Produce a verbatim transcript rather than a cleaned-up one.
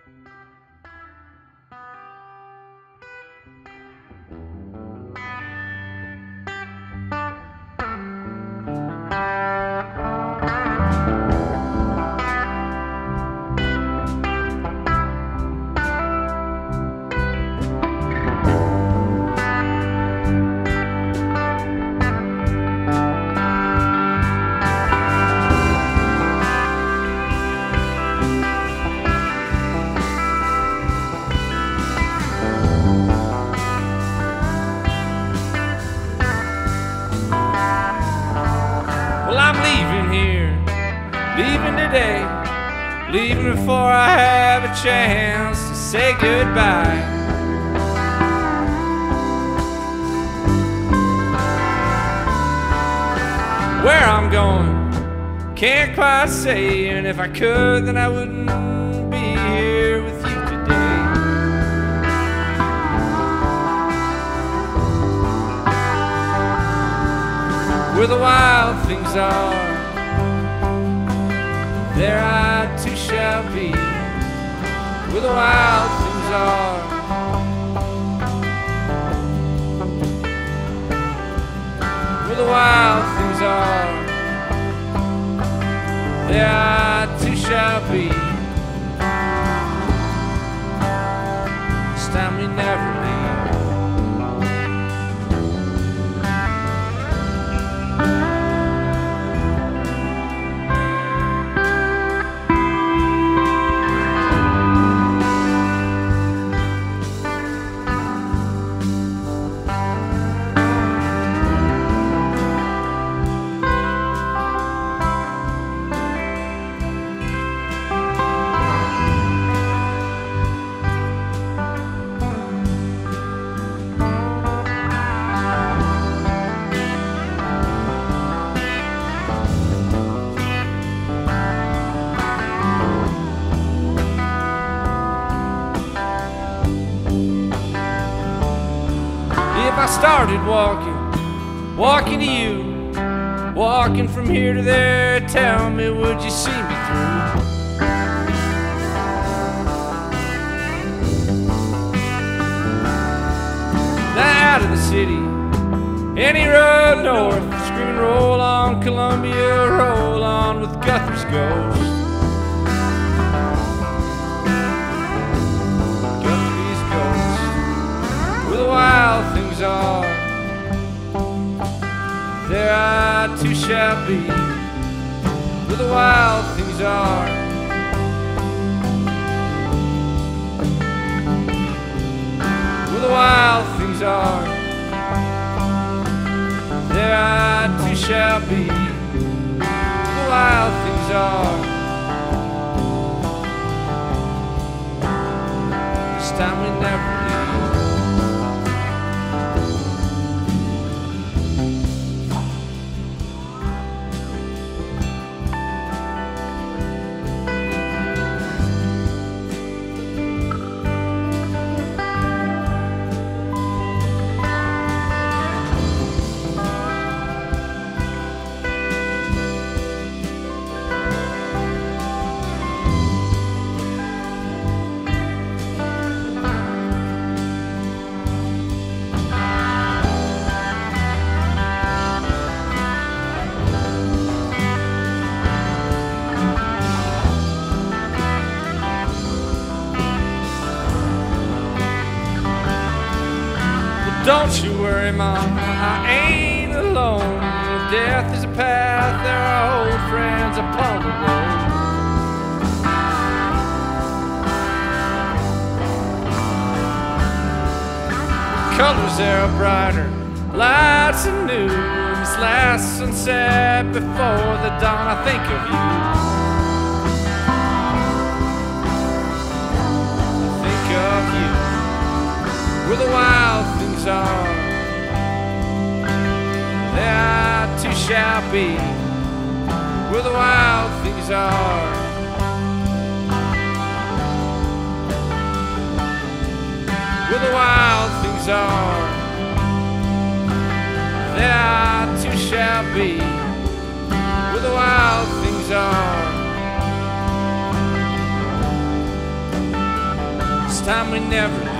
Leaving before I have a chance to say goodbye. Where I'm going, can't quite say, and if I could, then I wouldn't be here with you today. Where the wild things are, there I too shall be. Where the wild things are, where the wild things are, there I too shall be. This time we never leave. I started walking, walking to you, walking from here to there. Tell me, would you see me through? Now out of the city, any road north, screaming roll on Columbia, roll on with Guthrie's ghost. Guthrie's ghost, where the wild things are, there I too shall be. Where the wild things are, where the wild things are, there I too shall be. Where the wild things are, this time we never leave. Don't you worry, Mom, I ain't alone. If death is a path, there are old friends upon the road. The colors there are brighter, lights and new. This last sunset before the dawn, I think of you. I think of you. Where the wild things are, there I too shall be. Where the wild things are, where the wild things are, there I too shall be. Where the wild things are, time we never